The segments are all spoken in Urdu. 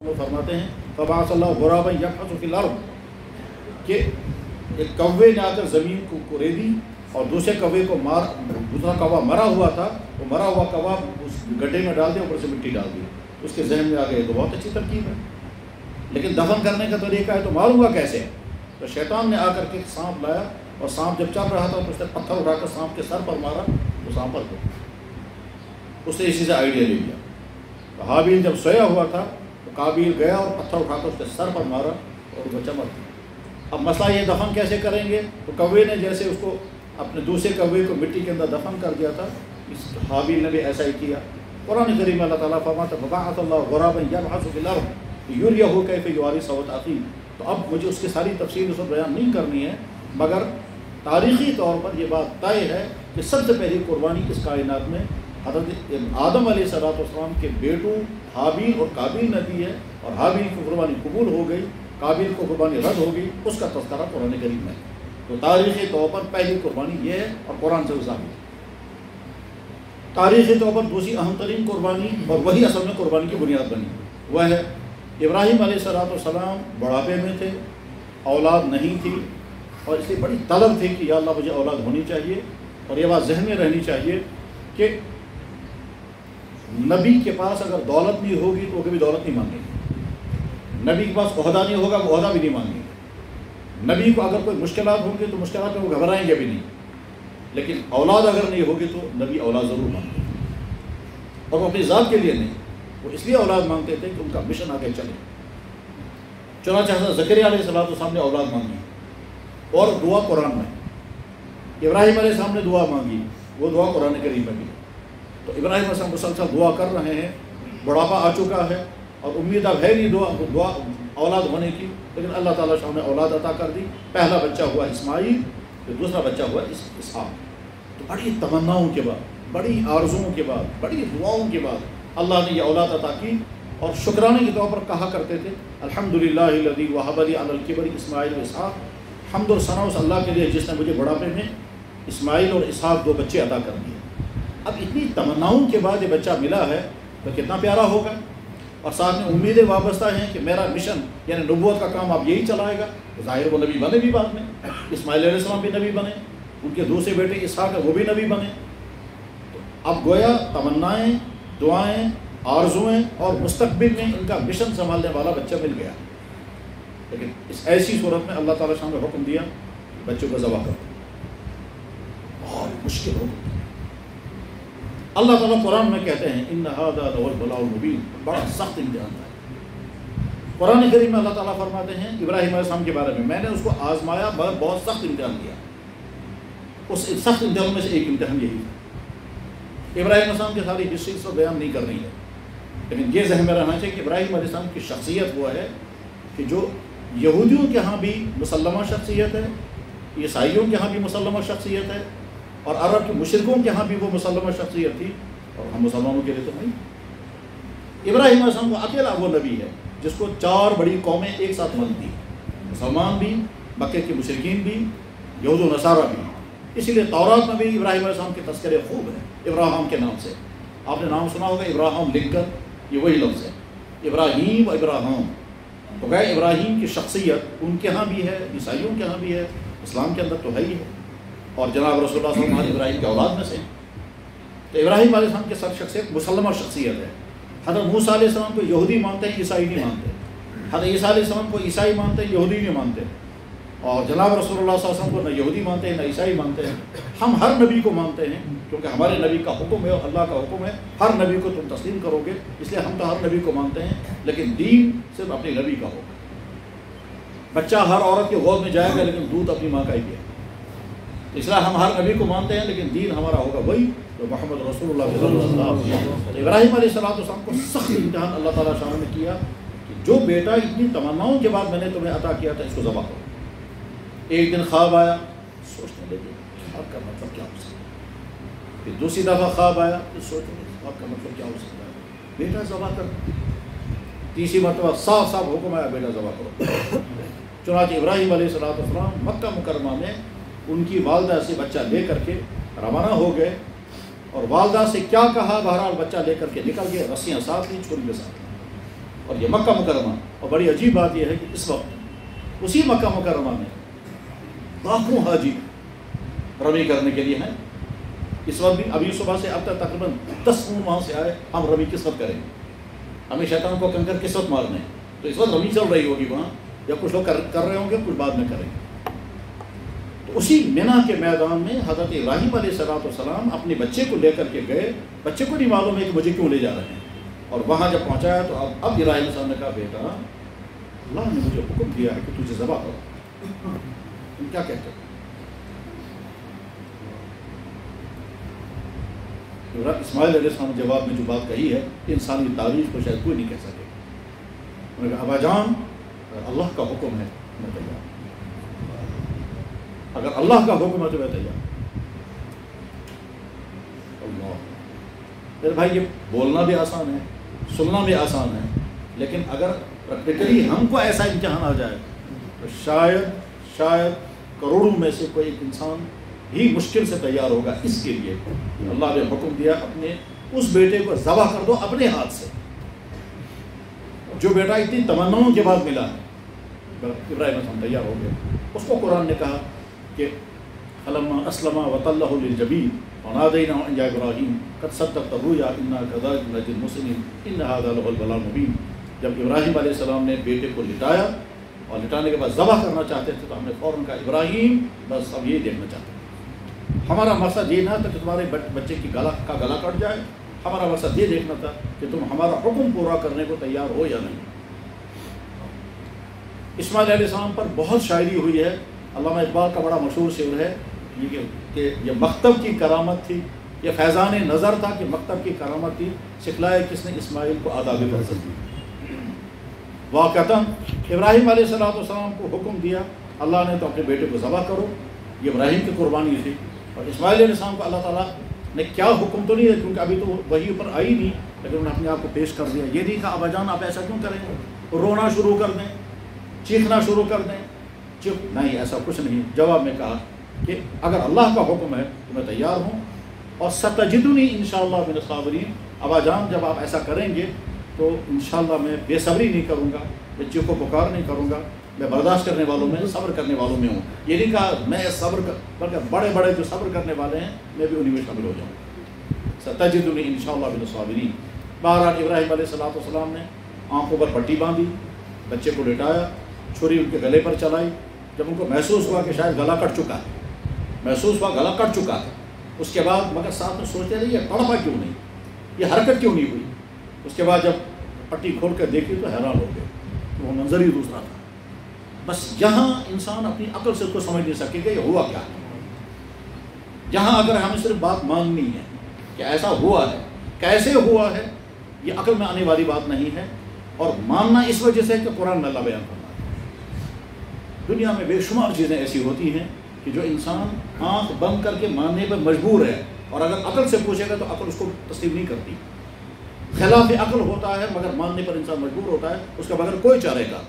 وہ فرماتے ہیں فبعث اللہ غرابا یبحث فی الارض کہ ایک کوے نے آ کر زمین کو کوریدی اور دوسرے کوے کو دوسرا کوا مرا ہوا تھا، وہ مرا ہوا کوا اس گڈھے میں ڈال دیا، اوپر سے مٹی ڈال دی. اس کے ذہن میں آ گئی تو بہت اچھی ترکیب ہے، لیکن دفن کرنے کا طریقہ ہے تو معلوم ہوا کیسے. تو شیطان نے آ کر کے سانپ لایا اور سانپ جب چل رہا تھا تو اس نے پتھر اٹھا کر سانپ کے سر پر مارا تو سانپ پر گیا. اس نے اسی سے آئیڈیا لے لیا. تو حابیل جب سویا ہوا تھا تو قابیل گیا اور پتھر اٹھا کر اس کے سر پر مارا اور بچہ مر گیا. اب مسئلہ یہ دفن کیسے کریں گے؟ تو کوے نے جیسے اس کو اپنے دوسرے کوے کو مٹی کے اندر دفن کر دیا تھا، اس حابیل نے بھی ایسا ہی کیا. قرآن کریم اللہ تعالیٰ فرماتا ہے فبعث اللہ غرابا یبحث فی الارض لیریہ کیف یواری سوءۃ اخیہ. تو اب مجھے اس کی ساری تفصیل اس وقت بیان نہیں کرنی ہے، مگر تاریخی طور پر یہ بات طے ہے کہ سب سے پہلی قربانی اس کائنات میں حضرت آدم علیہ السلام کے بیٹوں حابیل اور قابیل نے دی ہے، اور حابیل کی قربانی قبول ہو گئی، قابیل کو قربانی رد ہو گئی. اس کا تذکرہ قرآن کریم میں. تو تاریخی طور پر پہلی قربانی یہ ہے اور قرآن سے ثابت ہے. تاریخی طور پر دوسری اہم ترین قربانی، اور وہی اصل میں قربانی کی بنیاد بنی، وہ ہے ابراہیم علیہ السلام بڑھاپے میں تھے، اولاد نہیں تھی، اور اس لیے بڑی طلب تھی کہ یا اللہ مجھے اولاد ہونی چاہیے. اور یہ بات ذہن میں رہنی چاہیے کہ نبی کے پاس اگر دولت نہیں ہوگی تو وہ کبھی دولت نہیں مانگے گی. نبی کے پاس عہدہ نہیں ہوگا وہ عہدہ بھی نہیں مانگے گی. نبی کو اگر کوئی مشکلات ہوں گی تو مشکلات میں وہ گھبرائیں گے بھی نہیں. لیکن اولاد اگر نہیں ہوگی تو نبی اولاد ضرور مانگے گے، اور وہ اپنی ذات کے لیے نہیں، وہ اس لیے اولاد مانگتے تھے کہ ان کا مشن آگے چلے. چنانچہ حضرت زکریا علیہ السلام نے اولاد مانگی اور دعا قرآن میں. ابراہیم علیہ السلام نے دعا مانگی، وہ دعا قرآن کریم میں بھی. تو ابراہیم علیہ السلام مسلسل دعا کر رہے ہیں، بڑھاپا آ چکا ہے اور امید اب ہے نہیں دعا اولاد ہونے کی، لیکن اللہ تعالیٰ نے اولاد عطا کر دی. پہلا بچہ ہوا اسماعیل، پھر دوسرا بچہ ہوا اسحاق. تو بڑی تمناؤں کے بعد، بڑی آرزوؤں کے بعد، بڑی دعاؤں کے بعد اللہ نے یہ اولاد عطا کی. اور شکرانے کے طور پر کہا کرتے تھے الحمدللہ الذی وہب لی علی الکبر اسماعیل و اسحاق. حمد و ثنا اس اللہ کے لیے جس نے مجھے بڑھاپے میں اسماعیل اور اسحاق دو بچے عطا کر دیے. اب اتنی تمناؤں کے بعد یہ بچہ ملا ہے تو کتنا پیارا ہوگا. اور ساتھ میں امیدیں وابستہ ہیں کہ میرا مشن یعنی نبوت کا کام اب یہی چلائے گا. ظاہر وہ نبی بنے بھی بعد میں، اسماعیل علیہ السلام بھی نبی بنے، ان کے دوسرے بیٹے اسحاق ہیں وہ بھی نبی بنے. تو اب گویا تمنائیں، دعائیں، آرزویں اور مستقبل میں ان کا مشن سنبھالنے والا بچہ مل گیا. لیکن اس ایسی صورت میں اللہ تعالیٰ نے حکم دیا بچوں کو ذبح کرو. بہت مشکل حکم. اللہ تعالیٰ قرآن میں کہتے ہیں ان ھذا لہو البلاء المبین، بڑا سخت امتحان ہے. قرآن کریم میں اللہ تعالیٰ فرماتے ہیں ابراہیم علیہ السلام کے بارے میں نے اس کو آزمایا مگر بہت سخت امتحان دیا. اس سخت امتحان میں سے ایک امتحان یہی تھا. ابراہیم علیہ السلام کی ساری ہسٹری اس کو بیان نہیں کر رہی ہے، لیکن یہ ذہن میں رہنا چاہیے کہ ابراہیم علیہ السلام کی شخصیت وہ ہے کہ جو یہودیوں کے ہاں بھی مسلمہ شخصیت ہے، عیسائیوں کے ہاں بھی مسلمہ شخصیت ہے، اور عرب کے مشرکوں کے ہاں بھی وہ مسلمہ شخصیت تھی، اور ہم مسلمانوں کے لیے تو نہیں. ابراہیم علیہ السلام کو اکیلا وہ نبی ہے جس کو 4 بڑی قومیں ایک ساتھ مانتی ہیں، مسلمان بھی، مکے کے مشرکین بھی، یہود و نصارہ بھی. اسی لیے تورات میں بھی ابراہیم علیہ السلام کے تذکرے خوب ہیں ابراہیم کے نام سے. آپ نے نام سنا ہوگا ابراہیم لنکن، یہ وہی لفظ ہے ابراہیم و ابراہیم. تو گئے ابراہیم کی شخصیت ان کے ہاں بھی ہے، عیسائیوں کے ہاں بھی ہے، اسلام کے اندر تو ہے ہی ہے، اور جناب رسول اللہ صلی اللہ علیہ وسلم ابراہیم کے اولاد میں سے. تو ابراہیم علیہ السلام کی سر شخصیت مسلمہ شخصیت ہے. حضرت موسیٰ علیہ السلام کو یہودی مانتے ہیں، عیسائی نہیں مانتے. حضرت عیسیٰ علیہ السلام کو عیسائی مانتے ہیں، یہودی نہیں مانتے. اور جناب رسول اللہ صلی اللہ علیہ وسلم کو نہ یہودی مانتے ہیں نہ عیسائی مانتے ہیں. ہم ہر نبی کو مانتے ہیں کیونکہ ہمارے نبی کا حکم ہے اور اللہ کا حکم ہے ہر نبی کو تم تسلیم کرو گے، اس لیے ہم تو ہر نبی کو مانتے ہیں. لیکن دین صرف اپنے نبی کا ہوگا. بچہ ہر عورت کے گود میں جائے گا لیکن دودھ اپنی ماں کا ہی ہے. اس لیے ہم ہر نبی کو مانتے ہیں لیکن دین ہمارا ہوگا وہی تو محمد رسول اللہ صلی اللہ علیہ وسلم. تو ابراہیم علیہ السلام کو سخت امتحان اللہ تعالیٰ شاہ نے کیا کہ جو بیٹا اتنی تمناؤں کے بعد میں نے تمہیں عطا کیا تھا اس کو ذبح کرو. ایک دن خواب آیا، سوچنے لگے خواب کا مطلب کیا ہو سکتا ہے. پھر دوسری دفعہ خواب آیا تو سوچنے لگے خواب کا مطلب کیا ہو سکتا ہے. بیٹا ذبح کر. تیسری مرتبہ صاف صاف حکم آیا بیٹا ذبح کرو. چنانچہ ابراہیم علیہ السلام مکہ مکرمہ میں ان کی والدہ سے بچہ لے کر کے روانہ ہو گئے، اور والدہ سے کیا کہا بہرحال بچہ لے کر کے نکل گئے. رسیاں ساتھ لی، چھری کے ساتھ. اور یہ مکہ مکرمہ. اور بڑی عجیب بات یہ ہے کہ اس وقت اسی مکہ مکرمہ میں لاکھوں حاجی رمی کرنے کے لیے ہیں. اس وقت بھی ابھی صبح سے اب تک تقریباً 10 خون وہاں سے آئے. ہم رمی کس وقت کریں گے؟ ہمیں شیطان کو کنکر کس وقت مارنے ہیں؟ تو اس وقت رمی چل رہی ہوگی وہاں, یا کچھ لوگ کر رہے ہوں گے, کچھ بعد میں کریں گے. تو اسی مینا کے میدان میں حضرت ابراہیم علیہ السلام اپنے بچے کو لے کر کے گئے. بچے کو نہیں معلوم ہے کہ مجھے کیوں لے جا رہے ہیں. اور وہاں جب پہنچایا تو اب ابراہیم علیہ السلام نے کہا, بیٹا اللہ نے مجھے حکم دیا ہے کہ تجھے ذبح کرو. تم کیا کہتے ہو؟ اسماعیل علیہ السلام نے جواب میں جو بات کہی ہے, انسانی تاریخ کو شاید کوئی نہیں کہہ سکے. انہوں نے کہا, ابا جان اگر اللہ کا حکم ہے میں تیار, اگر اللہ کا حکم ہے تو میں تیار. اللہ میرے بھائی, یہ بولنا بھی آسان ہے, سننا بھی آسان ہے, لیکن اگر پریکٹیکلی ہم کو ایسا امتحان آ جائے تو شاید کروڑوں میں سے کوئی ایک انسان ہی مشکل سے تیار ہوگا اس کے لیے. اللہ نے حکم دیا اپنے اس بیٹے کو ذبح کر دو اپنے ہاتھ سے, جو بیٹا اتنی تمناؤں کے بعد ملا ہے. ابراہیم ہم تیار ہو گئے. اس کو قرآن نے کہا کہ فلما اسلم وتلہ للجبین ونادیناہ ان یا ابراہیم قد صدقت الرؤیا انا کذلک نجزی المحسنین ان ھذا لہو البلاء المبین. جب ابراہیم علیہ السلام نے بیٹے کو لٹایا اور لٹانے کے بعد ذبح کرنا چاہتے تھے تو ہم نے فوراً کہا, ابراہیم بس ہم یہ دیکھنا چاہتے ہیں, ہمارا مقصد یہ نہ تھا کہ تمہارے بچے کی گلا کٹ جائے. ہمارا مقصد یہ دیکھنا تھا کہ تم ہمارا حکم پورا کرنے کو تیار ہو یا نہیں. اسماعیل علیہ السلام پر بہت شاعری ہوئی ہے. علامہ اقبال کا بڑا مشہور شعر ہے کہ یہ مکتب کی کرامت تھی, یہ فیضان نظر تھا کہ مکتب کی کرامت تھی, سکھلائے کس نے اسماعیل کو آداب فرزند دی. واقعتاً ابراہیم علیہ السلام کو حکم دیا اللہ نے تو اپنے بیٹے کو ذبح کرو. یہ ابراہیم کی قربانی تھی. اور اسماعیل علیہ السلام کو اللہ تعالیٰ نے کیا حکم تو نہیں ہے, کیونکہ ابھی تو وہی اوپر آئی نہیں, لیکن انہوں نے اپنے آپ کو پیش کر دیا. یہ نہیں کہا ابا جان آپ ایسا کیوں کریں گے, رونا شروع کر دیں, چیخنا شروع کر دیں, چپ نہیں, ایسا کچھ نہیں. جواب میں کہا کہ اگر اللہ کا حکم ہے تو میں تیار ہوں, اور ستجدنی انشاءاللہ من الصابرین. ابا جان جب آپ ایسا کریں گے تو انشاءاللہ میں بے صبری نہیں کروں گا, میں چیخو پکار نہیں کروں گا, میں برداشت کرنے والوں میں, صبر کرنے والوں میں ہوں. یہ نہیں کہا میں صبر بلکہ بڑے بڑے جو صبر کرنے والے ہیں میں بھی انہیں میں شامل ہو جاؤں. ستجدنی انشاءاللہ من الصابرین. بہرحال ابراہیم علیہ السلام نے آنکھوں پر پٹی باندھی, بچے کو لٹایا, چھری ان کے گلے پر چلائی. جب ان کو محسوس ہوا کہ شاید گلا کٹ چکا ہے, گلا کٹ چکا ہے, اس کے بعد مگر ساتھ میں سوچتے رہے یہ تڑپا کیوں نہیں, یہ حرکت کیوں نہیں ہوئی. اس کے بعد جب پٹی کھول کر دیکھی تو حیران ہو گئے, وہ منظر ہی دوسرا تھا. بس یہاں انسان اپنی عقل سے اس کو سمجھ نہیں سکے کہ یہ ہوا کیا ہے. یہاں اگر ہمیں صرف بات ماننی ہے کہ ایسا ہوا ہے, کیسے ہوا ہے, یہ عقل میں آنے والی بات نہیں ہے. اور ماننا اس وجہ سے کہ قرآن میں اللہ بیان کرنا ہے. دنیا میں بے شمار چیزیں ایسی ہوتی ہیں کہ جو انسان آنکھ بند کر کے ماننے پر مجبور ہے, اور اگر عقل سے پوچھے گا تو عقل اس کو تسلیم نہیں کرتی. خلاف عقل ہوتا ہے مگر ماننے پر انسان مجبور ہوتا ہے, اس کا بغیر کوئی چارے کا.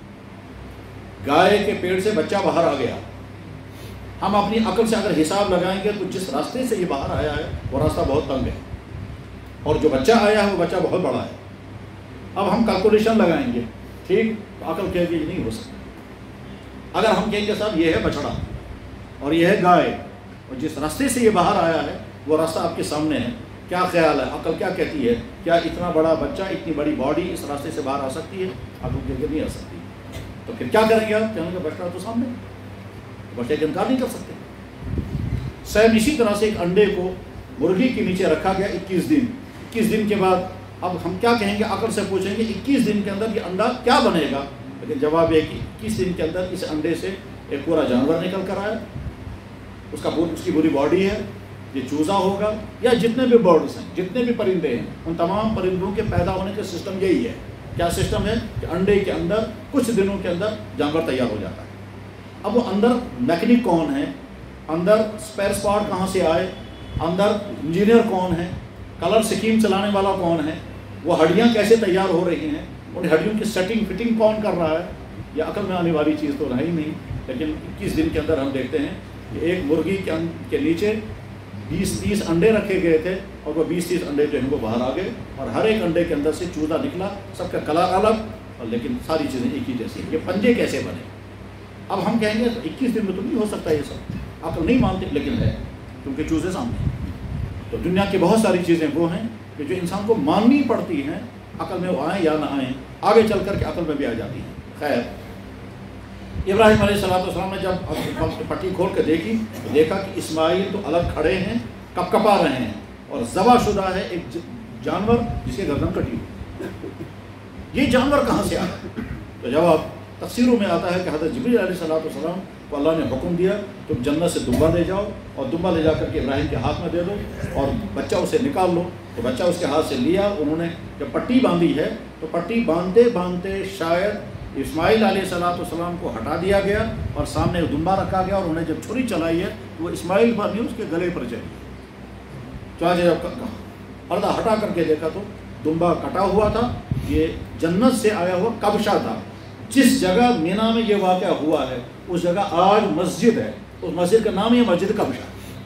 گائے کے پیڑ سے بچہ باہر آ گیا, ہم اپنی عقل سے اگر حساب لگائیں گے تو جس راستے سے یہ باہر آیا ہے وہ راستہ بہت تنگ ہے, اور جو بچہ آیا ہے وہ بچہ بہت بڑا ہے. اب ہم کیلکولیشن لگائیں گے, ٹھیک, تو عقل کہے گی یہ نہیں ہو سکتا. اگر ہم کہیں گے صاحب یہ ہے بچڑا اور یہ ہے گائے, اور جس راستے سے یہ باہر آیا ہے وہ راستہ آپ کے سامنے ہے, کیا خیال ہے, عقل کیا کہتی ہے, کیا اتنا بڑا بچہ, اتنی بڑی باڈی اس راستے سے باہر آ سکتی ہے؟ عقل کہے گی نہیں آ سکتی. تو پھر کیا کریں گے آپ؟ کہیں گے بچڑا تو سامنے, بچے کا انکار نہیں کر سکتے. سیم اسی طرح سے ایک انڈے کو مرغی کے نیچے رکھا گیا 21 دن. 21 دن کے بعد اب ہم کیا کہیں گے, عقل سے پوچھیں گے 21 دن کے اندر یہ انڈا کیا بنے گا, لیکن جواب ہے کہ 21 دن کے اندر اس انڈے سے ایک پورا جانور نکل کر آیا, اس کی پوری باڈی ہے, یہ چوزا ہوگا, یا جتنے بھی برڈس ہیں, جتنے بھی پرندے ہیں, ان تمام پرندوں کے پیدا ہونے کا سسٹم یہی ہے. کیا سسٹم ہے کہ انڈے کے اندر کچھ دنوں کے اندر جانور تیار ہو جاتا ہے. اب وہ اندر میکینک کون ہے, اندر اسپیئر پارٹ کہاں سے آئے, اندر انجینئر کون ہے, کلر سکیم چلانے والا کون ہے, وہ ہڈیاں کیسے تیار ہو رہی ہیں, ان ہڈیوں کی سیٹنگ فٹنگ کون کر رہا ہے, یہ عقل میں آنے والی چیز تو رہی نہیں. لیکن 21 دن کے اندر ہم دیکھتے ہیں کہ ایک مرغی کے نیچے 20-30 انڈے رکھے گئے تھے اور وہ 20-30 انڈے جو ہیں وہ باہر آ گئے اور ہر ایک انڈے کے اندر سے چوزا نکلا، سب کا کلر الگ اور لیکن ساری چیزیں ایک ہی جیسی. یہ پنجے کیسے بنے؟ اب ہم کہیں گے 21 دن میں تو نہیں ہو سکتا یہ سب، عقل نہیں مانتے، لیکن ہے کیونکہ چوزے سامنے ہیں. تو دنیا کی بہت ساری چیزیں وہ ہیں کہ جو انسان کو ماننی پڑتی ہیں، عقل میں وہ آئیں یا نہ آئیں، آگے چل کر کے عقل میں بھی آ جاتی ہیں. خیر، ابراہیم علیہ السلام نے جب پٹی کھول کے دیکھی تو دیکھا کہ اسماعیل تو الگ کھڑے ہیں، کپ کپا رہے ہیں اور ذبح شدہ ہے ایک جانور جس کے گردن کٹی ہوئی. یہ جانور کہاں سے آیا؟ تو جواب تفسیروں میں آتا ہے کہ حضرت جبریل علیہ السلام کو اللہ نے حکم دیا تم جنت سے دمبا لے جاؤ اور دمبا لے جا کر کے ابراہیم کے ہاتھ میں دے دو اور بچہ اسے نکال لو. تو بچہ اس کے ہاتھ سے لیا. انہوں نے جب پٹی باندھی ہے تو پٹی باندھتے باندھتے شاید اسماعیل علیہ السلام کو ہٹا دیا گیا اور سامنے دمبا رکھا گیا اور انہیں جب چھری چلائی ہے تو وہ اسماعیل پر نہیں اس کے گلے پر چلی. چنانچہ جب پردہ ہٹا کر کے دیکھا تو دمبا کٹا ہوا تھا. یہ جنت سے آیا ہوا کبشہ تھا. جس جگہ مینا میں یہ واقعہ ہوا ہے اس جگہ آج مسجد ہے، اس مسجد کا نام ہے مسجد کبشہ.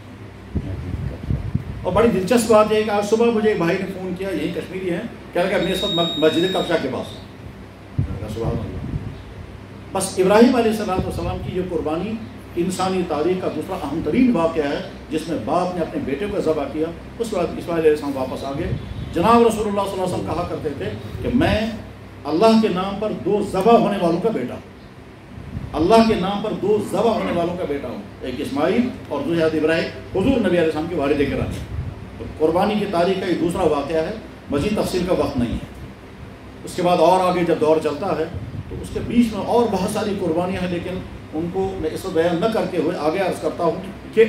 اور بڑی دلچسپ بات ہے کہ آج صبح مجھے ایک بھائی نے فون کیا، یہی کشمیری ہیں، کہہ رہا کہ میں اس وقت مسجد کبشہ کے پاس ہوں. سبحان اللہ. بس ابراہیم علیہ السلام کی یہ قربانی انسانی تاریخ کا دوسرا اہم ترین واقعہ ہے جس میں باپ نے اپنے بیٹے کو ذبح کیا. اس وقت اسماعیل علیہ السلام واپس آ گئے. جناب رسول اللہ صلی اللہ علیہ وسلم کہا کرتے تھے کہ میں اللہ کے نام پر 2 ذبح ہونے والوں کا بیٹا ہوں. اللہ کے نام پر 2 ذبح ہونے والوں کا بیٹا ہوں، ایک اسماعیل اور دوسرے حضرت ابراہیم حضور نبی علیہ السلام کے والد کرام. تو قربانی کی تاریخ کا یہ دوسرا واقعہ ہے. مزید تفصیل کا وقت نہیں ہے. اس کے بعد اور آگے جب دور چلتا ہے تو اس کے بیچ میں اور بہت ساری قربانیاں ہیں، لیکن ان کو میں اس وقت بیان نہ کرتے ہوئے آگے عرض کرتا ہوں کہ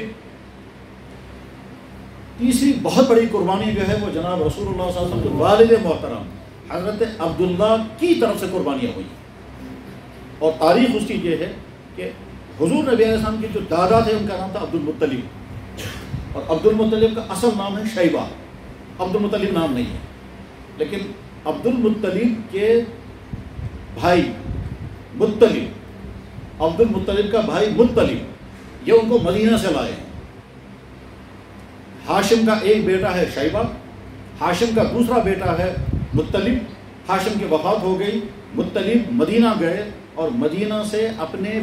تیسری بہت بڑی قربانی جو ہے وہ جناب رسول اللہ صلی اللہ علیہ وسلم کے والد محترم حضرت عبداللہ کی طرف سے قربانیاں ہوئی. اور تاریخ اس کی یہ ہے کہ حضور نبی علیہ السلام کے جو دادا تھے ان کا نام تھا عبد المطلب، اور عبد المطلب کا اصل نام ہے شیبہ. عبد المطلب نام نہیں ہے، لیکن عبد المطلب کے بھائی مطلب، عبد المطلب کا بھائی مطلب، یہ ان کو مدینہ سے لائے. ہاشم کا ایک بیٹا ہے شیبہ، ہاشم کا دوسرا بیٹا ہے مطلب. ہاشم کی وفات ہو گئی، مطلب مدینہ گئے اور مدینہ سے اپنے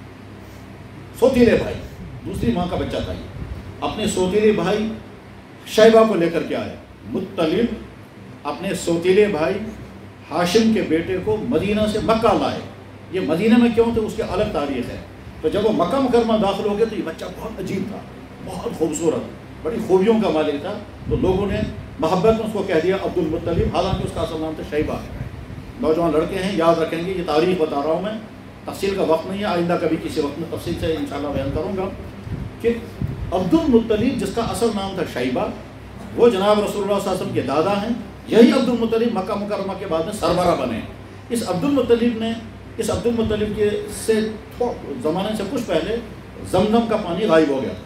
سوتیلے بھائی، دوسری ماں کا بچہ تھا، اپنے سوتیلے بھائی شیبہ کو لے کر کے آئے. مطلب اپنے سوتیلے بھائی ہاشم کے بیٹے کو مدینہ سے مکہ لائے. یہ مدینہ میں کیوں تھے اس کے الگ تاریخ ہے. تو جب وہ مکہ مکرمہ داخل ہو گئے تو یہ بچہ بہت عجیب تھا، بہت خوبصورت، بڑی خوبیوں کا مالک تھا. تو لوگوں نے محبت میں اس کو کہہ دیا عبد المطلب، حالانکہ اس کا اصل نام تھا شیبہ. نوجوان لڑکے ہیں، یاد رکھیں گے، یہ تاریخ بتا رہا ہوں میں، تفصیل کا وقت نہیں ہے، آئندہ کبھی کسی وقت میں تفصیل سے انشاءاللہ بیان کروں گا کہ عبد المطلب جس کا اصل نام تھا شیبہ، وہ جناب رسول اللہ صلی اللہ علیہ وسلم کے دادا ہیں. یہی عبد المطلب مکہ مکرمہ کے بعد میں سربراہ بنے. اس عبد المطلب کے سے زمانے سے کچھ پہلے زمزم کا پانی غائب ہو گیا.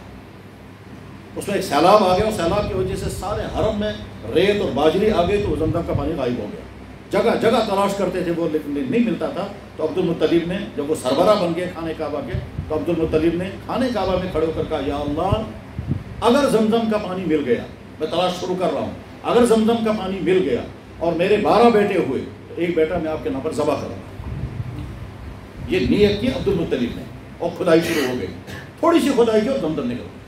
اس میں ایک سیلاب آ گیا اور سیلاب کی وجہ سے سارے حرم میں ریت اور باجری آ گئی تو زمزم کا پانی غائب ہو گیا. جگہ جگہ تلاش کرتے تھے وہ، لیکن نہیں ملتا تھا. تو عبد المطلب نے جب وہ سربراہ بن گئے خانہ کعبہ کے، تو عبد المطلب نے خانہ کعبہ میں کھڑے ہو کر کہا یا اللہ اگر زمزم کا پانی مل گیا، میں تلاش شروع کر رہا ہوں، اگر زمزم کا پانی مل گیا اور میرے 12 بیٹے ہوئے تو ایک بیٹا میں آپ کے نام پر ذبح کروں گا. یہ نیت کی عبد المطلب نے، اور کھدائی شروع ہو گئی. تھوڑی سی کھدائی کی اور زمزم نکل گئی.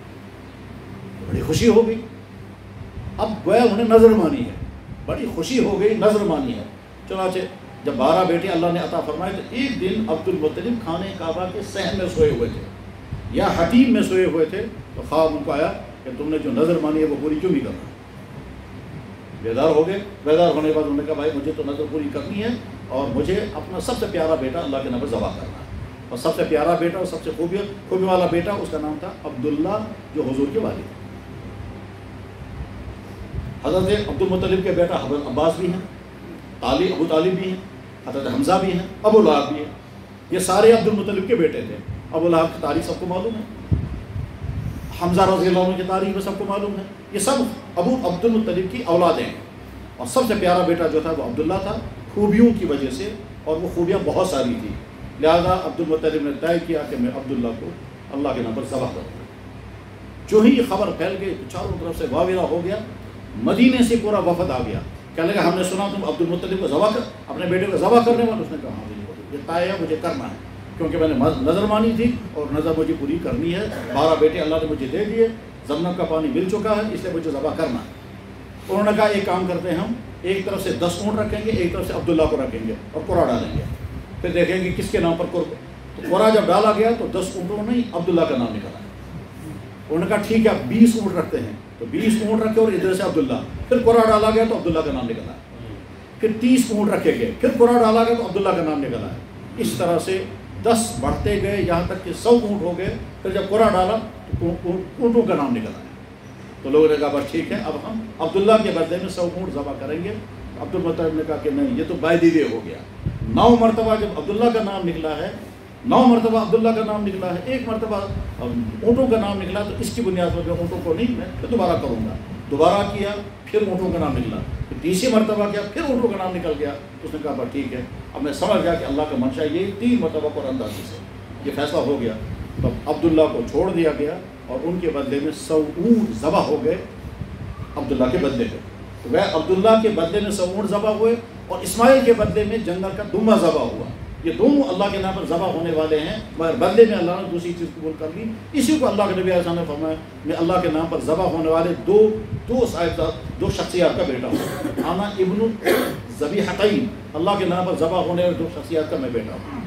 بڑی خوشی ہو گئی. اب گویا انہیں نظر مانی ہے، بڑی خوشی ہو گئی، نظر مانی ہے. چنانچہ جب 12 بیٹے اللہ نے عطا فرمائے تو ایک دن عبد المطلب خانہ کعبہ کے صحن میں سوئے ہوئے تھے یا حتیم میں سوئے ہوئے تھے. تو خواب ان کو آیا کہ تم نے جو نظر مانی ہے وہ پوری کیوں نہیں کرنا. بیدار ہو گئے. بیدار ہونے کے بعد انہوں نے کہا بھائی مجھے تو نظر پوری کرنی ہے اور مجھے اپنا سب سے پیارا بیٹا اللہ کے نام پر ذبح کرنا ہے. اور سب سے پیارا بیٹا اور سب سے خوبی والا بیٹا اس کا نام تھا عبداللہ، جو حضور کے والد. حضرت عبد المطلب کے بیٹا حضرت عباس بھی ہیں، ابو طالب بھی ہیں، حضرت حمزہ بھی ہیں، ابو لہب بھی ہیں. یہ سارے عبد المطلب کے بیٹے تھے. ابو لہب کی تاریخ سب کو معلوم ہے، حمزہ رضی اللہ عنہ کی تاریخ میں سب کو معلوم ہے. یہ سب ابو عبد المطلب کی اولادیں ہیں. اور سب سے پیارا بیٹا جو تھا وہ عبداللہ تھا، خوبیوں کی وجہ سے، اور وہ خوبیاں بہت ساری تھیں. لہذا عبد المطلب نے طے کیا کہ میں عبداللہ کو اللہ کے نام پر ذبح کروں گا. جو ہی یہ خبر پھیل گئی چاروں طرف سے واویلا ہو گیا، مدینے سے پورا وفد آ گیا، کہنے لگا ہم نے سنا تم عبد المطلب کو ذبح اپنے بیٹے کو ذبح کرنے والے. اس نے کہا ہاں یہ طے ہے، مجھے کرنا ہے، کیونکہ میں نے نظر مانی تھی اور نظر مجھے پوری کرنی ہے. 12 بیٹے اللہ نے مجھے دے دیے، زمزم کا پانی مل چکا ہے، اس لیے مجھے ذبح کرنا ہے. انہوں نے کہا ایک کام کرتے ہیں، ہم ایک طرف سے 10 اونٹ رکھیں گے، ایک طرف سے عبداللہ کو رکھیں گے اور قرعہ ڈالیں گے، پھر دیکھیں گے کس کے نام پر قرعہ جب ڈالا گیا تو 10 اونٹوں میں عبداللہ کا نام نکلا. انہوں نے کہا ٹھیک ہے 20 اونٹ رکھتے ہیں، تو 20 اونٹ رکھے اور ادھر سے عبداللہ. پھر قرعہ ڈالا گیا تو عبداللہ کا نام نکلا. پھر 30 اونٹ رکھے گئے، پھر قرعہ ڈالا گیا تو عبداللہ کا نام نکلا ہے. اس طرح سے 10 بڑھتے گئے یہاں تک کہ 100 اونٹ ہو گئے. پھر جب قرعہ ڈالا تو اونٹوں کا نام نکلا ہے. تو لوگوں نے کہا بس ٹھیک ہے، اب ہم عبداللہ کے بدلے میں 100 اونٹ ذبح کریں گے. عبد المطلب نے کہا کہ نہیں، یہ تو بائدیدے ہو گیا. 9 مرتبہ جب عبداللہ کا نام نکلا ہے، 9 مرتبہ عبداللہ کا نام نکلا ہے، 1 مرتبہ اونٹوں کا نام نکلا، تو اس کی بنیاد پر میں اونٹوں کو نہیں، میں پھر دوبارہ کروں گا. دوبارہ کیا، پھر اونٹوں کا نام نکلا. پھر تیسری مرتبہ کیا، پھر اونٹوں کا نام نکل گیا. تو اس نے کہا بس ٹھیک ہے، اب میں سمجھ گیا کہ اللہ کا منشا یہ 3 مرتبہ قرآن اندازی سے یہ فیصلہ ہو گیا. تو عبداللہ کو چھوڑ دیا گیا اور ان کے بدلے میں 100 اونٹ ذبح ہو گئے عبداللہ کے بدلے میں. وہ عبداللہ کے بدلے میں 100 اونٹ ذبح ہوئے اور اسماعیل کے بدلے میں جنگل کا دمبا ذبح ہوا. یہ دونوں اللہ کے نام پر ذبح ہونے والے ہیں، مگر بدلے میں اللہ نے دوسری چیز قبول کر لی. اسی کو اللہ کے نبی علیہ السلام نے فرمایا میں اللہ کے نام پر ذبح ہونے والے دو شخصیات کا بیٹا ہوں. انا ابن ذبیحتین، اللہ کے نام پر ذبح ہونے والے 2 شخصیات کا میں بیٹا ہوں.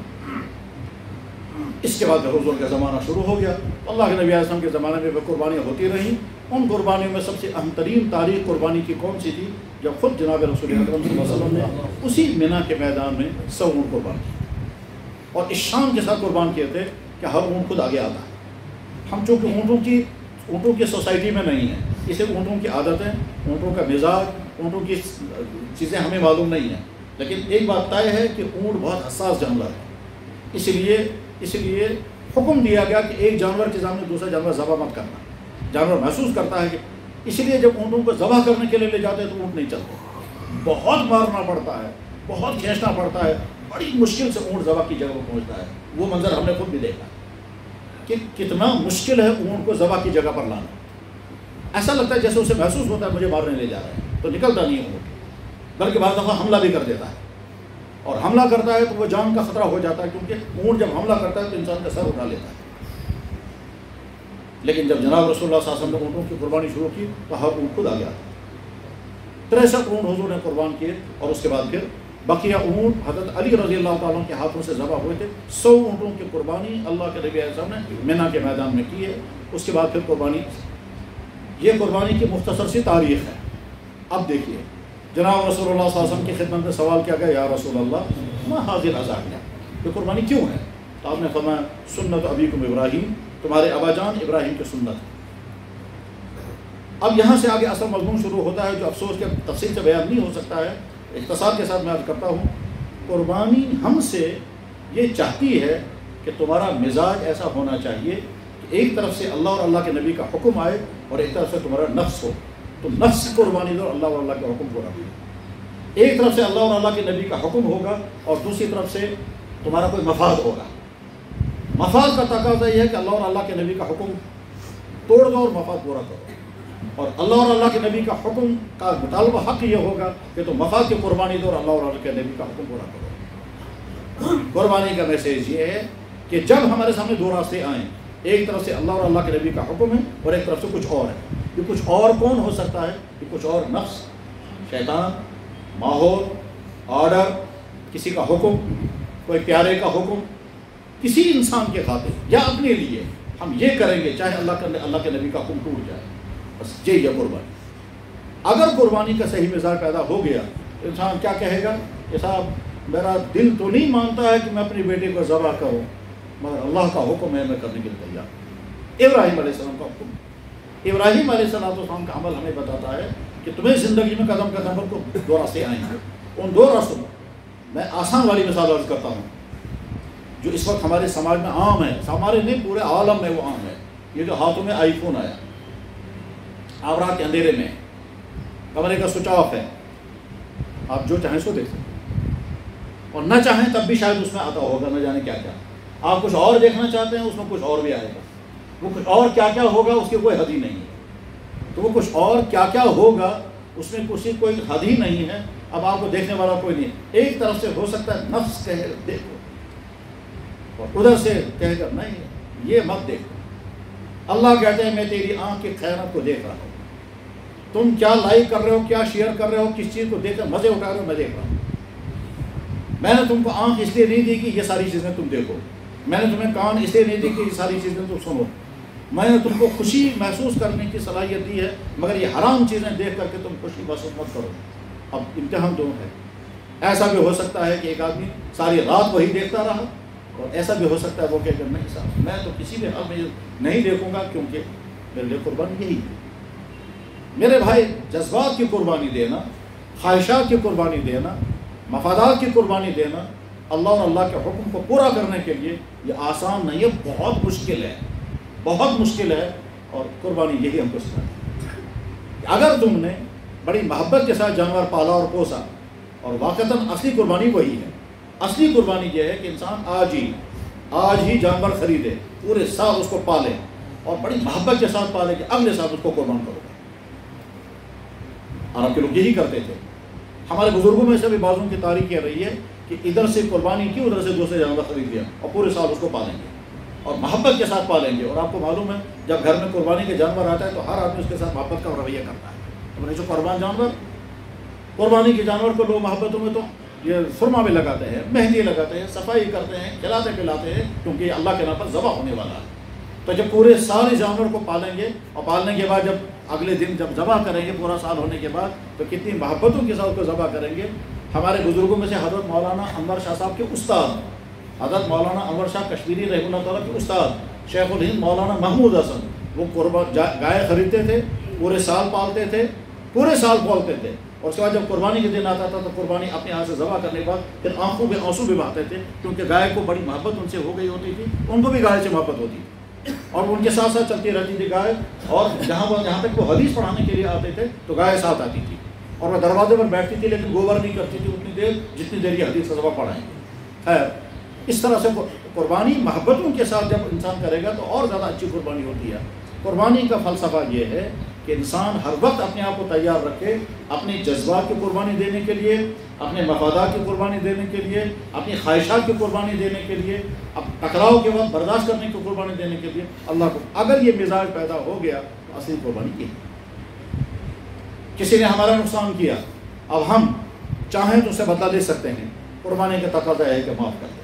اس کے بعد حضور کا زمانہ شروع ہو گیا. اللہ کے نبی علیہ السلام کے زمانے میں وہ قربانیاں ہوتی رہیں. ان قربانیوں میں سب سے اہم ترین تاریخ قربانی کی کون سی تھی؟ جب خود جناب رسول اکرم صلی اللہ علیہ وسلم نے اسی مینا کے میدان میں 100 اونٹ قربان کیے اور اس شان کے ساتھ قربان کیے تھے کہ ہر اونٹ خود آگے آتا ہے. ہم چونکہ اونٹوں کی سوسائٹی میں نہیں ہیں، اسے اونٹوں کی عادتیں، اونٹوں کا مزاج، اونٹوں کی چیزیں ہمیں معلوم نہیں ہیں. لیکن ایک بات طے ہے کہ اونٹ بہت حساس جانور ہے. اس لیے حکم دیا گیا کہ ایک جانور کے سامنے دوسرا جانور ذبح مت کرنا. جانور محسوس کرتا ہے کہ اسی لیے جب اونٹوں کو ذبح کرنے کے لیے لے جاتے ہیں تو اونٹ نہیں چلتے، بہت مارنا پڑتا ہے، بہت کھینچنا پڑتا ہے، بڑی مشکل سے اونٹ ذبح کی جگہ پر پہنچتا ہے. وہ منظر ہم نے خود بھی دیکھا کہ کتنا مشکل ہے اونٹ کو ذبح کی جگہ پر لانا. ایسا لگتا ہے جیسے اسے محسوس ہوتا ہے مجھے مارنے لے جا رہے ہیں، تو نکلتا نہیں ہے اونٹ، بلکہ بعض دفعہ حملہ بھی کر دیتا ہے. اور حملہ کرتا ہے تو وہ جان کا خطرہ ہو جاتا ہے، کیونکہ اونٹ جب حملہ کرتا ہے تو انسان کا سر اٹھا لیتا ہے. لیکن جب جناب رسول اللہ صلی اللہ علیہ وسلم نے اونٹوں کی قربانی شروع کی تو ہر اونٹ خود آ گیا. 63 اونٹ حضور نے قربان کیے اور اس کے بعد پھر بقیہ اونٹ حضرت علی رضی اللہ تعالیٰ کے ہاتھوں سے ذبح ہوئے تھے. 100 اونٹوں کی قربانی اللہ کے نبی علیہ السلام نے مینا کے میدان میں کی ہے. اس کے بعد پھر قربانی، یہ قربانی کی مختصر سی تاریخ ہے. اب دیکھیے جناب رسول اللہ صلی اللہ علیہ وسلم کی خدمت میں سوال کیا گیا، یا رسول اللہ ما حاضر ازاکیہ، یہ قربانی کیوں ہے؟ تو آپ نے فرمایا سنت ابیکم ابراہیم، تمہارے ابا جان ابراہیم کی سنت ہے. اب یہاں سے آگے اصل مضمون شروع ہوتا ہے جو افسوس کے تفصیل سے بیان نہیں ہو سکتا ہے. اختصار کے ساتھ میں عرض کرتا ہوں، قربانی ہم سے یہ چاہتی ہے کہ تمہارا مزاج ایسا ہونا چاہیے کہ ایک طرف سے اللہ اور اللہ کے نبی کا حکم آئے اور ایک طرف سے تمہارا نفس ہو. تو نفس کی قربانی دو، اللہ اور اللہ کے حکم کو رکھو. ایک طرف سے اللہ اور اللہ کے نبی کا حکم ہوگا اور دوسری طرف سے تمہارا کوئی مفاد ہوگا. مفاد کا تقاضا یہ ہے کہ اللہ اور اللہ کے نبی کا حکم توڑ دو اور مفاد پورا کرو. اور اللہ اور اللہ کے نبی کا حکم کا مطالبہ حق یہ ہوگا کہ تم مفاد کی قربانی دو اور اللہ اور اللہ کے نبی کا حکم پورا کرو. قربانی کا میسیج یہ ہے کہ جب ہمارے سامنے 2 راستے آئیں، ایک طرف سے اللہ اور اللہ کے نبی کا حکم ہے اور ایک طرف سے کچھ اور ہے. یہ کچھ اور کون ہو سکتا ہے؟ یہ کچھ اور نفس، شیطان، ماحول، آرڈر، کسی کا حکم، کوئی پیارے کا حکم، کسی انسان کے خاطر یا اپنے لیے ہم یہ کریں گے چاہے اللہ کے نبی کا حکم ٹوٹ جائے. بس یہی ہے قربانی. اگر قربانی کا صحیح مزاج پیدا ہو گیا تو انسان کیا کہے گا کہ صاحب میرا دل تو نہیں مانتا ہے کہ میں اپنی بیٹے کو ذبح کروں، مگر اللہ کا حکم ہے، میں کرنے کے لیے تیار. ابراہیم علیہ السلام کا حکم، ابراہیم علیہ السلام کا عمل ہمیں بتاتا ہے کہ تمہیں زندگی میں قدم قدم پر 2 راستے آئیں گے. ان 2 راستوں میں آسان والی مثال عرض کرتا ہوں جو اس وقت ہمارے سماج میں عام ہے، ہمارے نہیں پورے عالم میں وہ عام ہے. یہ جو ہاتھوں میں آئی فون آیا، آپ رات کے اندھیرے میں کمرے کا سوئچ آف ہے، آپ جو چاہیں سو دیکھ سکتے اور نہ چاہیں تب بھی شاید اس میں آتا ہوگا نہ جانے کیا کیا. آپ کچھ اور دیکھنا چاہتے ہیں اس میں کچھ اور بھی آئے گا. وہ کچھ اور کیا کیا ہوگا اس کی کوئی حد ہی نہیں ہے. تو وہ کچھ اور کیا کیا ہوگا اس میں کسی کوئی حد ہی نہیں ہے. اب آپ کو دیکھنے والا کوئی نہیں. ایک طرف سے ہو سکتا ہے نفس کہے دیکھو، اور ادھر سے کہے گا نہیں یہ مت دیکھو. اللہ کہتے ہیں میں تیری آنکھ کی خیرات کو دیکھ رہا ہوں. تم کیا لائک کر رہے ہو، کیا شیئر کر رہے ہو، کس چیز کو دیکھ کر مزے اٹھا رہے ہو، میں دیکھ رہا ہوں. میں نے تم کو آنکھ اس لیے نہیں دی کہ یہ ساری چیزیں تم دیکھو. میں نے تمہیں کان اس لیے نہیں دی کہ یہ ساری چیزیں تم سنو. میں نے تم کو خوشی محسوس کرنے کی صلاحیت دی ہے، مگر یہ حرام چیزیں دیکھ کر کے تم خوشی محسوس مت کرو. اب امتحان دو ہے. ایسا بھی ہو سکتا ہے کہ ایک آدمی ساری رات وہی دیکھتا رہا، اور ایسا بھی ہو سکتا ہے وہ کہ نہیں صاحب میں تو کسی بھی حال میں نہیں دیکھوں گا، کیونکہ میرے لیے قربانی یہی ہے. میرے بھائی، جذبات کی قربانی دینا، خواہشات کی قربانی دینا، مفادات کی قربانی دینا اللہ اور اللہ کے حکم کو پورا کرنے کے لیے یہ آسان نہیں ہے، بہت مشکل ہے، بہت مشکل ہے. اور قربانی یہی ہم کو سکھاتی ہے. اگر تم نے بڑی محبت کے ساتھ جانور پالا اور پوسا، اور واقعتاً اصلی قربانی وہی ہے. اصلی قربانی یہ ہے کہ انسان آج ہی جانور خریدے، پورے سال اس کو پالے، اور بڑی محبت کے ساتھ پالے کہ اگلے سال اس کو قربان کرو. عرب کے لوگ یہی کرتے تھے. ہمارے بزرگوں میں سے بھی بعضوں کی تاریخ یہ رہی ہے کہ ادھر سے قربانی کی، ادھر سے دوسرے جانور خرید لیا اور پورے سال اس کو پالیں گے اور محبت کے ساتھ پالیں گے. اور آپ کو معلوم ہے جب گھر میں قربانی کے جانور آتا ہے تو ہر آدمی اس کے ساتھ محبت کا رویہ کرتا ہے. جو قربان جانور، قربانی کے جانور کو لوگ محبتوں میں تو یہ سرما بھی لگاتے ہیں، مہندی لگاتے ہیں، صفائی کرتے ہیں، کھلاتے پلاتے ہیں، کیونکہ یہ اللہ کے نام پر ذبح ہونے والا ہے. تو جب پورے سال جانور کو پالیں گے، اور پالنے کے بعد جب اگلے دن جب ذبح کریں گے پورا سال ہونے کے بعد، تو کتنی محبتوں کے ساتھ اس کو ذبح کریں گے. ہمارے بزرگوں میں سے حضرت مولانا انور شاہ صاحب کے استاد، حضرت مولانا انور شاہ کشمیری رحمہ اللہ تعالیٰ کے استاد شیخ الہند مولانا محمود حسن، وہ گائے خریدتے تھے، پورے سال پالتے تھے، پورے سال پالتے تھے. اور اس کے بعد جب قربانی کے دن آتا تھا تو قربانی اپنے ہاتھ سے ذبح کرنے کے بعد پھر آنکھوں میں آنسو بھی بہاتے تھے، کیونکہ گائے کو بڑی محبت ان سے ہو گئی ہوتی تھی. ان کو بھی گائے سے محبت ہوتی تھی، اور ان کے ساتھ ساتھ چلتی رہتی تھی گائے. اور جہاں تک وہ حدیث پڑھانے کے لیے آتے تھے تو گائے ساتھ آتی تھی، اور وہ دروازے پر بیٹھتی تھی، لیکن گوبر نہیں کرتی تھی اتنی دیر جتنی دیر یہ حدیث ذبح پڑھائیں گے. خیر، اس طرح سے قربانی محبتوں کے ساتھ جب انسان کرے گا تو اور زیادہ اچھی قربانی ہوتی ہے. قربانی کا فلسفہ یہ ہے کہ انسان ہر وقت اپنے آپ کو تیار رکھے اپنی جذبات کی قربانی دینے کے لیے، اپنے مفادات کی قربانی دینے کے لیے، اپنی خواہشات کی قربانی دینے کے لیے، اب ٹکراؤ کے وقت برداشت کرنے کی قربانی دینے کے لیے اللہ کو. اگر یہ مزاج پیدا ہو گیا تو اصلی قربانی کی. کسی نے ہمارا نقصان کیا، اب ہم چاہیں تو اسے بدلہ دے سکتے ہیں، قربانی کا تقاضا ہے کہ معاف کر دیں.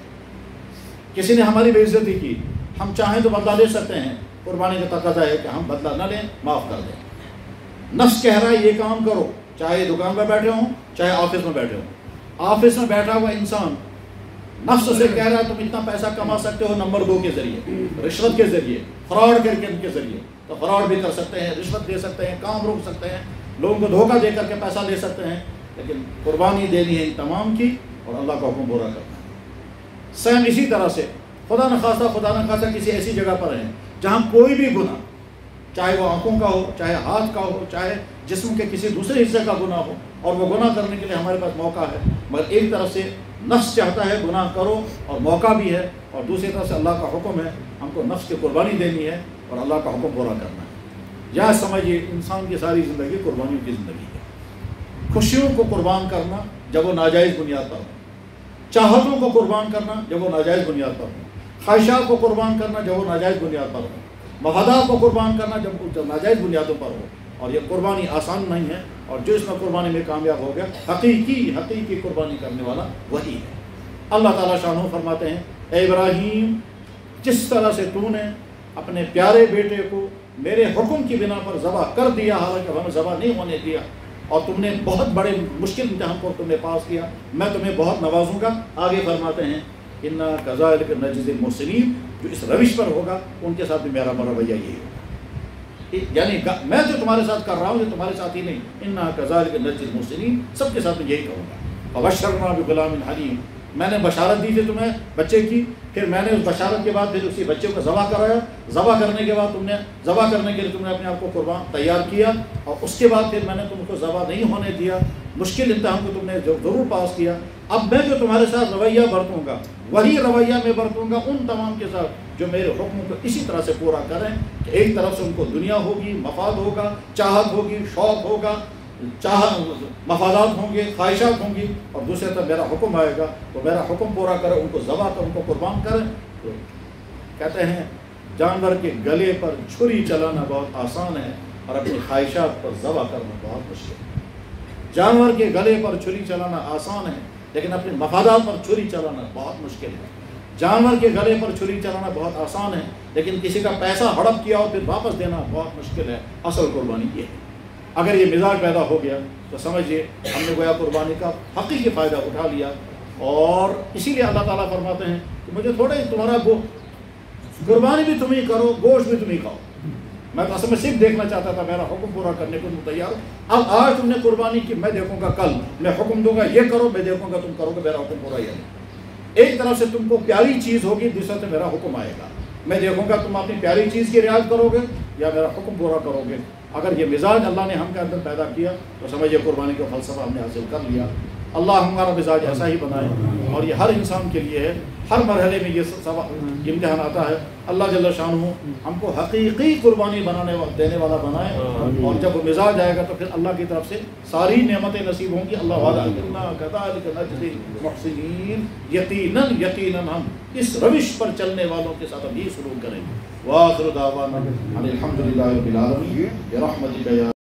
کسی نے ہماری بے عزتی کی، ہم چاہیں تو بدلہ لے سکتے ہیں، قربانی کا تقاضا ہے کہ ہم بدلہ نہ لیں، معاف کر دیں. نفس کہہ رہا ہے یہ کام کرو، چاہے دکان میں بیٹھے ہوں چاہے آفس میں بیٹھے ہوں. آفس میں بیٹھا ہوا انسان نفس سے کہہ رہا ہے تم اتنا پیسہ کما سکتے ہو نمبر 2 کے ذریعے، رشوت کے ذریعے، فراڈ کر کے ان کے ذریعے. تو فراڈ بھی کر سکتے ہیں، رشوت دے سکتے ہیں، کام روک سکتے ہیں، لوگوں کو دھوکہ دے کر کے پیسہ لے سکتے ہیں. لیکن قربانی دینی ہے ان تمام کی، اور اللہ کا حکم پورا کرنا ہے. سیم اسی طرح سے خدا نخواستہ کسی ایسی جگہ پر ہیں جہاں کوئی بھی گناہ، چاہے وہ آنکھوں کا ہو، چاہے ہاتھ کا ہو، چاہے جسم کے کسی دوسرے حصے کا گناہ ہو، اور وہ گناہ کرنے کے لیے ہمارے پاس موقع ہے، مگر ایک طرف سے نفس چاہتا ہے گناہ کرو اور موقع بھی ہے، اور دوسری طرف سے اللہ کا حکم ہے ہم کو نفس کی قربانی دینی ہے اور اللہ کا حکم پورا کرنا ہے. یا سمجھیے انسان کی ساری زندگی قربانیوں کی زندگی ہے. خوشیوں کو قربان کرنا جب وہ ناجائز بنیاد پر ہو، چاہتوں کو قربان کرنا جب وہ ناجائز بنیاد پر ہو، خواہشات کو قربان کرنا جب وہ ناجائز بنیاد پر ہو، مفادات کو قربان کرنا جب ناجائز بنیادوں پر ہو. اور یہ قربانی آسان نہیں ہے، اور جو اس میں قربانی میں کامیاب ہو گیا حقیقی قربانی کرنے والا وہی ہے. اللہ تعالیٰ شانہ فرماتے ہیں اے ابراہیم، جس طرح سے تو نے اپنے پیارے بیٹے کو میرے حکم کی بنا پر ذبح کر دیا، حالانکہ ہمیں ذبح نہیں ہونے دیا، اور تم نے بہت بڑے مشکل امتحان کو تم نے پاس کیا، میں تمہیں بہت نوازوں گا. آگے فرماتے ہیں انا کذالک نجزی المحسنین، جو اس روش پر ہوگا ان کے ساتھ بھی میرا رویہ یہی ہوگا. یعنی میں جو تمہارے ساتھ کر رہا ہوں یہ تمہارے ساتھ ہی نہیں، انا کذالک نجزی المحسنین، سب کے ساتھ میں یہی کروں گا. فبشرنا بغلام حلیم، میں نے بشارت دی تھی تمہیں بچے کی، پھر میں نے اس بشارت کے بعد پھر اسی بچے کو ذبح کرایا. ذبح کرنے کے بعد ذبح کرنے کے لیے تم نے اپنے آپ کو قربان تیار کیا، اور اس کے بعد پھر میں نے تم کو ذبح نہیں ہونے دیا. مشکل امتحان کو تم نے ضرور پاس کیا. اب میں جو تمہارے ساتھ رویہ برتوں گا وہی رویہ میں برتوں گا ان تمام کے ساتھ جو میرے حکم کو اسی طرح سے پورا کریں کہ ایک طرف سے ان کو دنیا ہوگی، مفاد ہوگا، چاہت ہوگی، شوق ہوگا، مفادات ہوں گے، خواہشات ہوں گی، اور دوسرے طرف میرا حکم آئے گا تو میرا حکم پورا کرے، ان کو ذبح کر، ان کو قربان کریں۔ تو کہتے ہیں جانور کے گلے پر چھری چلانا بہت آسان ہے اور اپنی خواہشات پر ذبح کرنا بہت مشکل ہے۔ جانور کے گلے پر چھری چلانا آسان ہے لیکن اپنے مفادات پر چھری چلانا بہت مشکل ہے۔ جانور کے گلے پر چھری چلانا بہت آسان ہے لیکن کسی کا پیسہ ہڑپ کیا اور پھر واپس دینا بہت مشکل ہے۔ اصل قربانی یہ ہے۔ اگر یہ مزاج پیدا ہو گیا تو سمجھیے ہم نے گویا قربانی کا حقیقی فائدہ اٹھا لیا، اور اسی لیے اللہ تعالیٰ فرماتے ہیں کہ مجھے تھوڑے تمہارا قربانی بھی تم ہی کرو، گوشت بھی تم ہی کھاؤ۔ میں تو اصل میں صرف دیکھنا چاہتا تھا، میرا حکم پورا کرنے کو تم تیار ہو۔ اب آج تم نے قربانی کی، میں دیکھوں گا کل، میں حکم دوں گا یہ کرو، میں دیکھوں گا تم کرو گے، میرا حکم پورا ہی ہے۔ ایک طرف سے تم کو پیاری چیز ہوگی، دوسرے سے میرا حکم آئے گا، میں دیکھوں گا تم اپنی پیاری چیز کی رعایت کرو گے یا میرا حکم پورا کرو گے۔ اگر یہ مزاج اللہ نے ہم کے اندر پیدا کیا تو سمجھیے قربانی کا فلسفہ ہم نے حاصل کر لیا۔ اللہ ہمارا مزاج ایسا ہی بنائے، اور یہ ہر انسان کے لیے ہے، ہر مرحلے میں یہ امتحان آتا ہے۔ اللہ جل شانہ ہم کو حقیقی قربانی دینے والا بنائے، اور جب وہ مزاج آئے گا تو پھر اللہ کی طرف سے ساری نعمتیں نصیب ہوں گی۔ اللہ وعدہ کذالک نجزی المحسنین، یقیناً ہم اس روش پر چلنے والوں کے ساتھ ہم یہ سلوک کریں گے۔ وآخر دعوانا ان الحمد للہ رب العالمین برحمتک یا